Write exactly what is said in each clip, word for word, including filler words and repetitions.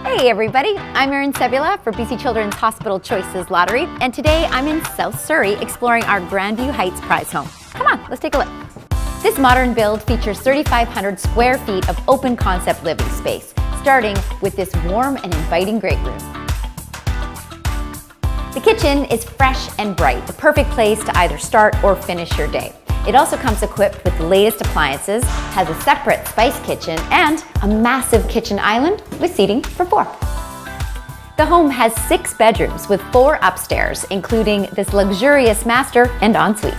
Hey everybody, I'm Erin Sebula for B C Children's Hospital Choices Lottery, and today I'm in South Surrey exploring our Grandview Heights prize home. Come on, let's take a look. This modern build features thirty-five hundred square feet of open concept living space, starting with this warm and inviting great room. The kitchen is fresh and bright, the perfect place to either start or finish your day. It also comes equipped with the latest appliances, has a separate spice kitchen, and a massive kitchen island with seating for four. The home has six bedrooms with four upstairs, including this luxurious master and ensuite.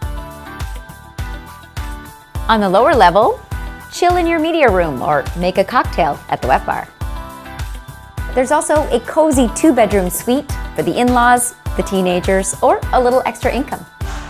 On the lower level, chill in your media room or make a cocktail at the wet bar. There's also a cozy two-bedroom suite for the in-laws, the teenagers, or a little extra income.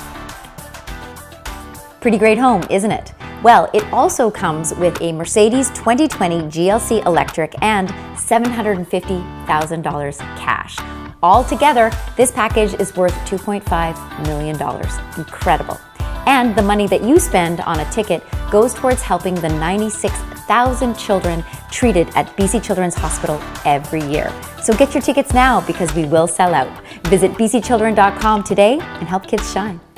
Pretty great home, isn't it? Well, it also comes with a Mercedes twenty twenty G L C electric and seven hundred fifty thousand dollars cash. Altogether, this package is worth two point five million dollars. Incredible. And the money that you spend on a ticket goes towards helping the ninety-six thousand children treated at B C Children's Hospital every year. So get your tickets now because we will sell out. Visit b c children dot com today and help kids shine.